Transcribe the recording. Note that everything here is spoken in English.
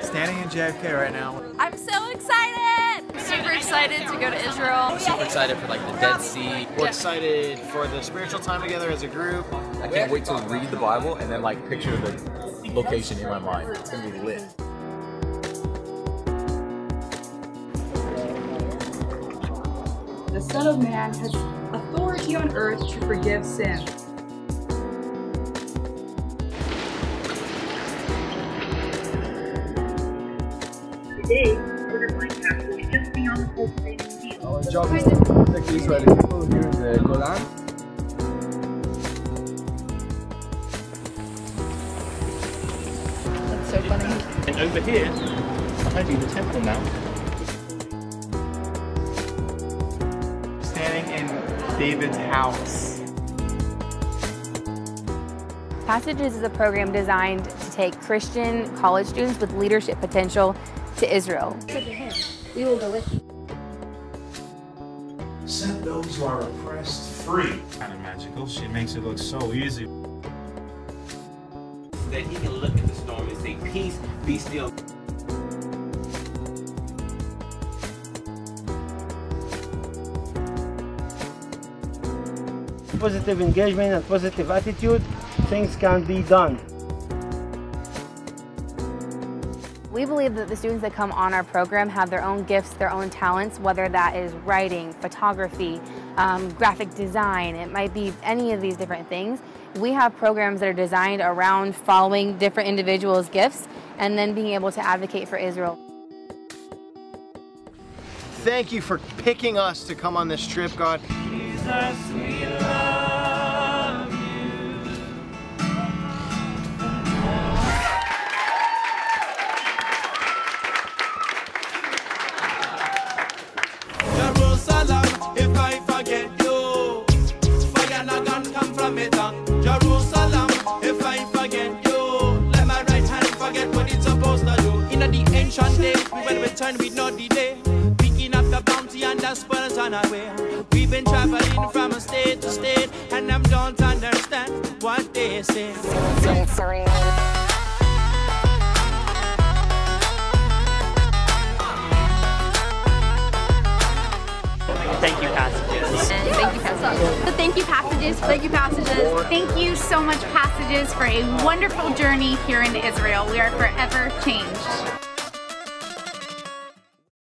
Standing in JFK right now. I'm so excited! Super excited to go to Israel. Super excited for like the Dead Sea. We're excited for the spiritual time together as a group. I can't wait to read the Bible and then like picture the location in my mind. It's gonna be lit. The Son of Man has authority on earth to forgive sin. Today, we're going to castle just beyond the cultivated field. Our job is to protect the Israeli people here in the Golan. That's so funny. And over here, behind you, the temple now. Standing in David's house. Passages is a program designed to take Christian college students with leadership potential to Israel. We will go with you. Set those who are oppressed free. Kind of magical. She makes it look so easy. That he can look at the storm and say, peace, be still. Positive engagement and positive attitude, things can be done. We believe that the students that come on our program have their own gifts, their own talents, whether that is writing, photography, graphic design, it might be any of these different things. We have programs that are designed around following different individuals' gifts and then being able to advocate for Israel. Thank you for picking us to come on this trip, God. Jesus, we love you. Jerusalem, if I forget you, fire not gonna come from it. Jerusalem, if I forget you, let my right hand forget what it's supposed to do. In the ancient days, we will return with no delay, picking up the bounty and the spoils on our way. We've been traveling from state to state, and I don't understand what they say. Thank you, Passages. Thank you, Passages. So thank you, Passages. Thank you, Passages. Thank you so much, Passages, for a wonderful journey here in Israel. We are forever changed.